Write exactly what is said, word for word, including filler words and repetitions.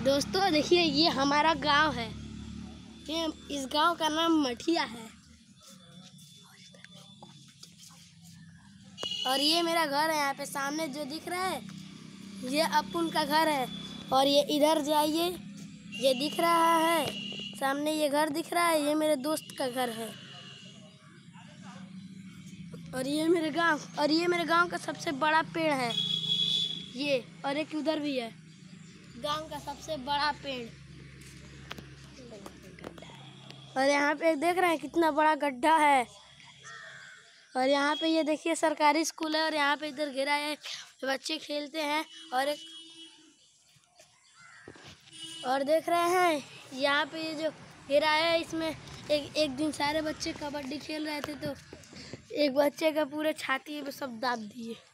दोस्तों देखिए, ये हमारा गांव है। ये इस गांव का नाम मठिया है। और ये मेरा घर है। यहाँ पे सामने जो दिख रहा है ये अपुन का घर है। और ये इधर जाइए, ये दिख रहा है सामने, ये घर दिख रहा है, ये मेरे दोस्त का घर है। और ये मेरे गांव और ये मेरे गांव का सबसे बड़ा पेड़ है ये। और एक उधर भी है गांव का सबसे बड़ा पेड़। और यहाँ पे देख रहे हैं कितना बड़ा गड्ढा है। और यहाँ पे ये देखिए सरकारी स्कूल है। और यहाँ पे इधर घेरा है, बच्चे खेलते हैं। और एक और देख रहे हैं यहाँ पे ये जो घेरा है, इसमें एक एक दिन सारे बच्चे कबड्डी खेल रहे थे तो एक बच्चे का पूरे छाती पे सब दाब दिए।